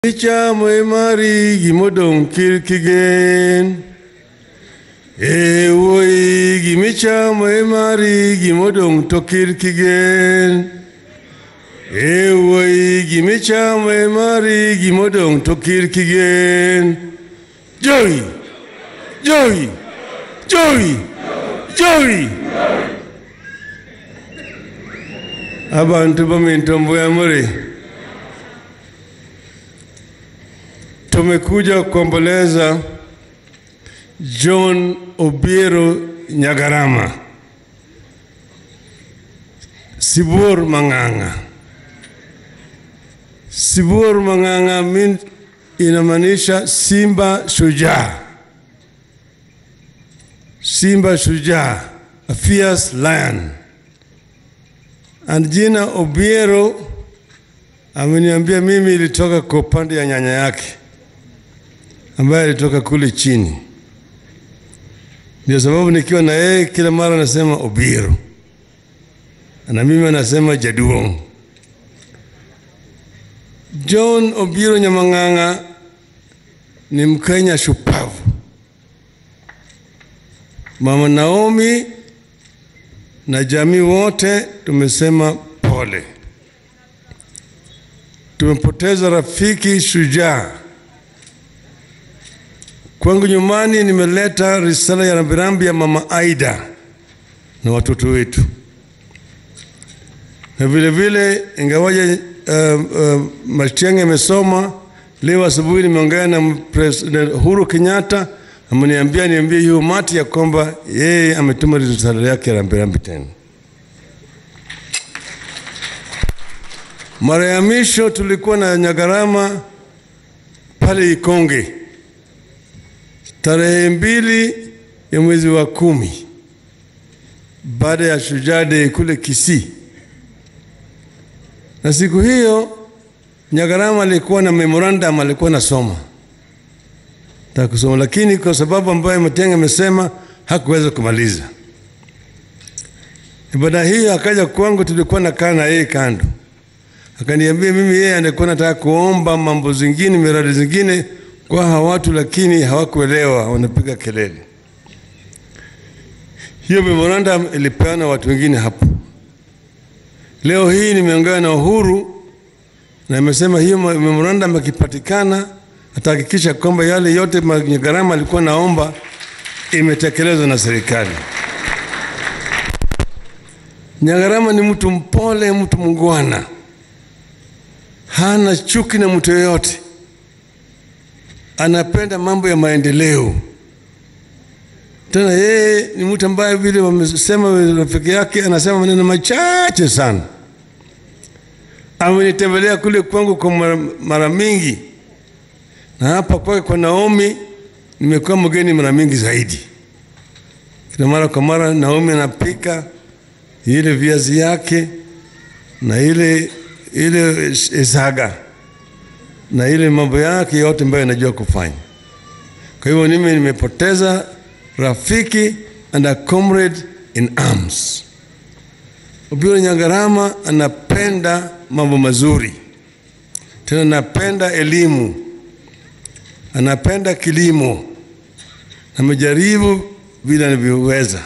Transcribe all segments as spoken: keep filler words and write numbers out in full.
Icha mari gimodong kirkigen Ewoi gimicha mari gimodong to kirkigen Ewoi gimicha mari gimodong to kirkigen Joy Joy Joy Joy Abantu bamintombo ya muri Tumekuja kuomboleza John Obiero Nyagarama, Sibur Manganga. Sibur Manganga mean inamaanisha simba shujaa. Simba shujaa, a fierce lion. And jina Obiero ameniambia mimi ilitoka kwa upande ya nyanya yake, ambaye alitoka kule chini. Ndio sababu nikiwa na yeye kila mara nasema Obiero. Na mimi anasema Jaduong. John Obiero Nyamanganga ni Mkenya shupavu. Mama Naomi na jamii wote tumesema pole. Tumepoteza rafiki shujaa. Kwangu nyumbani nimeleta risala ya rambirambi ya mama Aida na watoto wetu. Na vile vile ingawaje uh, uh, Matiang'i amesoma, leo asubuhi nimeongea na President Uhuru Kenyatta, ameniambia niambie hiyo umati ya kwamba yeye ametuma risala yake ya rambirambi tena. Mara ya mwisho tulikuwa na Nyagarama pale Ikonge tarehe mbili ya mwezi wa kumi baada ya Shujaa Day kule Kisii. Na siku hiyo Nyagarama alikuwa na memorandum, alikuwa nasoma takusoma, lakini kwa sababu ambayo Matiang'i amesema hakuweza kumaliza ibada hiyo. Akaja kwangu, tulikuwa na kana yeye kando, akaniambia mimi yeye alikuwa anataka kuomba mambo zingine, miradi zingine kwa hawa watu, lakini hawakuelewa, wanapiga kelele. Hiyo memorandum ilipeana watu wengine hapo. Leo hii nimeongea na Uhuru na amesema hiyo memorandum ikipatikana atahakikisha kwamba yale yote Nyagarama alikuwa naomba imetekelezwa na serikali. Nyagarama ni mtu mpole, mtu mungwana. Hana chuki na mtu yoyote. Anapenda mambo ya maendeleo. Tena yeye ni mtu ambaye vile wamesema rafiki yake anasema maneno machache sana. Amenitembelea kule kwangu kwa mara mingi. Na hapa kwake kwa Naomi nimekuwa mgeni mara mingi zaidi. Kila mara kwa mara Naomi anapika ile viazi yake na ile ile isaga na ile mambo yake yote ambayo anajua kufanya. Kwa hivyo mimi nimepoteza rafiki and a comrade in arms. Obiero Nyagarama anapenda mambo mazuri. Tena anapenda elimu. Anapenda kilimo. Amejaribu bila anavyoweza.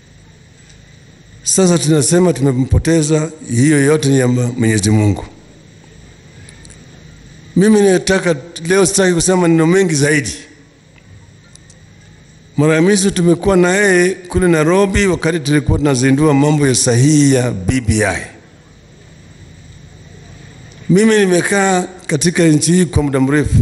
Sasa tunasema tumempoteza, hiyo yote ni ya Mwenyezi Mungu. Mimi nataka leo sitaki kusema neno mengi zaidi. Mara ya mwisho tumekuwa na yeye kule Nairobi wakati tulikuwa tunazindua mambo ya sahihi ya B B I. Mimi nimekaa katika nchi hii kwa muda mrefu.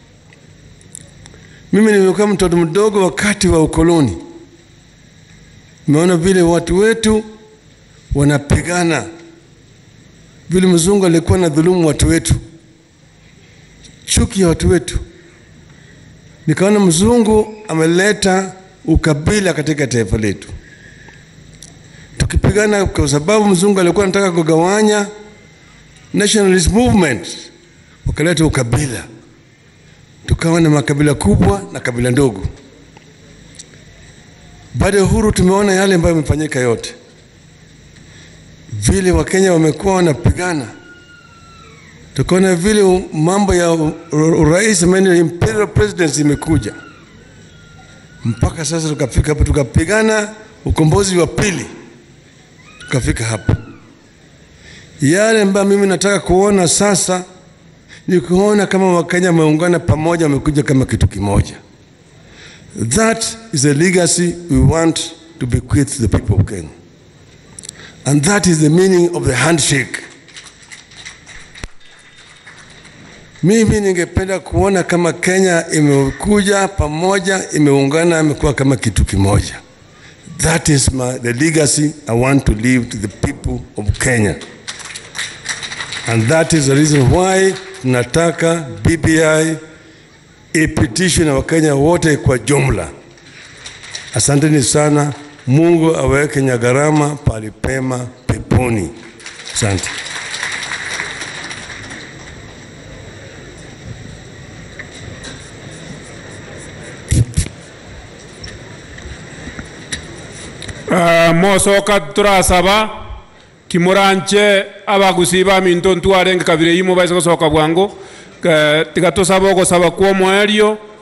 Mimi nimekuwa mtoto mdogo wakati wa ukoloni. Nimeona vile watu wetu wanapigana. Vile mzungu alikuwa na dhulumu watu wetu. Chuki ya watu wetu. Nikaona mzungu ameleta ukabila katika taifa letu. Tukipigana kwa sababu mzungu alikuwa anataka kugawanya nationalist movement, wakaleta ukabila. Tukawa na makabila kubwa na kabila ndogo. Baada ya uhuru tumeona yale ambayo yamefanyika yote. Vile wakenya wamekuwa wanapigana. Tukaona vile mambo ya urais maana imperial presidency imekuja. Mpaka sasa tukafika hapa, tukapigana ukombozi wa pili. Tukafika hapa. Yale ambayo mimi nataka kuona sasa ni kuona kama wakenya wameungana pamoja, wamekuja kama kitu kimoja. That is a legacy we want to bequeath the people of Kenya. And that is the meaning of the handshake. Mimi ningependa kuona kama Kenya imekuja pamoja, imeungana, imekuwa kama kitu kimoja. That is my, the legacy I want to leave to the people of Kenya. And that is the reason why nataka B B I ipitishwe na wakenya wote kwa jumla. Asanteni sana. Mungu aweke Nyagarama palipema peponi. Asante. Uh, mosoka turasaba kimuranche abagusiba minto ntwarenge kabire yimo baise kosoka bwango tigatosaba okosaba kwa mwerio